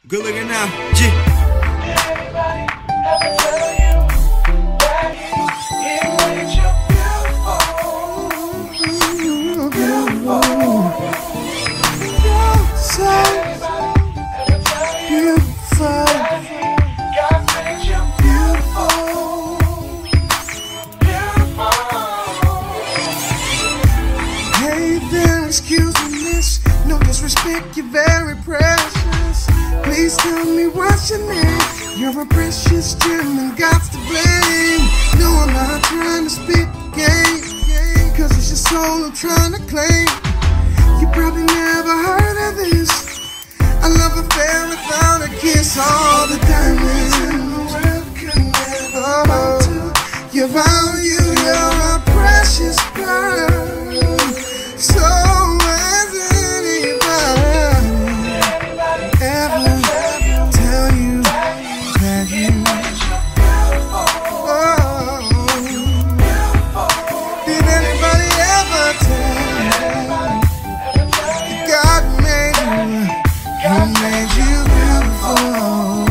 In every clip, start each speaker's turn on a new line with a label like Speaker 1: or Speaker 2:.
Speaker 1: Good looking now, G.
Speaker 2: Everybody ever tell you that it made you beautiful, beautiful.
Speaker 3: So
Speaker 2: Everybody ever tell you
Speaker 3: beautiful,
Speaker 2: that God made you beautiful, beautiful.
Speaker 3: hey there, excuse me, miss. No disrespect, you're very precious. Please tell me what's your name. You're a precious gem and God's to blame. No, I'm not trying to spit the game, cause it's your soul I'm trying to claim. You probably never heard of this. A love affair without a kiss. All the diamonds in the world could never amount to your value. You're a precious pearl. So has anybody ever tell you that you did anybody ever tell you God made you, He made you beautiful?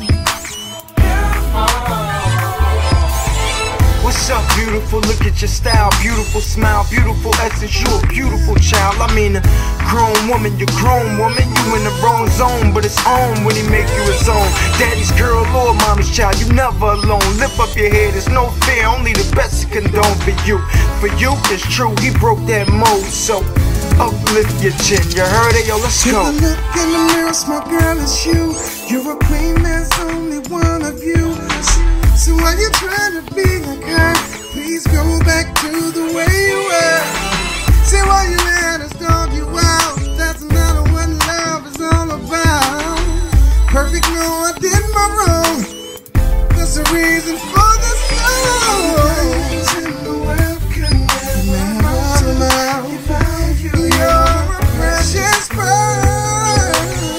Speaker 4: What's up, beautiful? Look at your style, beautiful smile, beautiful essence. You a beautiful child. I mean, a grown woman, you're grown woman. You in the wrong zone, but it's on when he make you his own. Daddy's girl or mommy's child, you never alone. Lift up your head, there's no fear, only the best to condone for you. For you, it's true, he broke that mold, so uplift your chin. You heard it, yo, let's
Speaker 3: Take
Speaker 4: go.
Speaker 3: a look in the mirror, smart girl, it's you. You're a queen, there's only one of you. So while you're trying to be like her, please go back to the way you were. See why you let us dog you out. That's not what love is all about. Perfect, no, I did my wrong. There's a reason for this love. In the world could never amount. You're a precious pearl.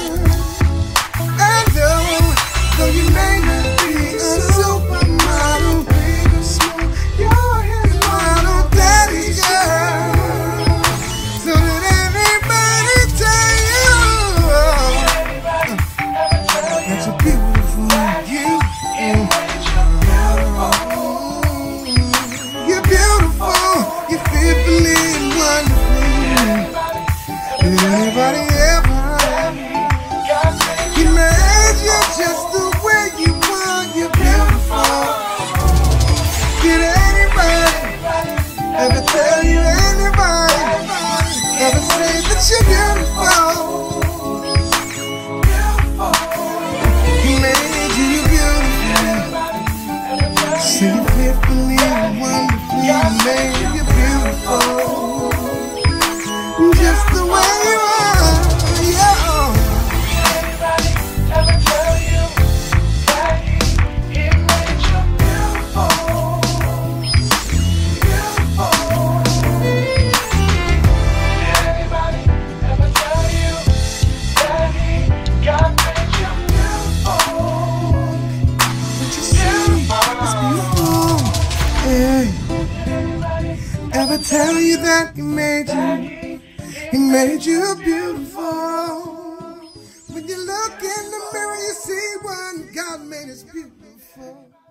Speaker 3: And though you may not be a supermodel, big or small, you're his model, daddy's girl. So did anybody tell you that you're beautiful? You're beautiful. You're fearfully and wonderfully. Did anybody ever? He made you just the way you are. You're beautiful. Did anybody ever tell you? Anybody ever say that you're beautiful? He made you beautiful. So you're fearfully and wonderfully. He made you beautiful, just the way you are. Yeah.
Speaker 2: Ever tell you that he made you beautiful, beautiful? Did anybody ever tell you that God made you beautiful?
Speaker 3: What you see is beautiful. Hey. Ever tell you that He made you beautiful? When you look in the mirror, you see one God made us beautiful.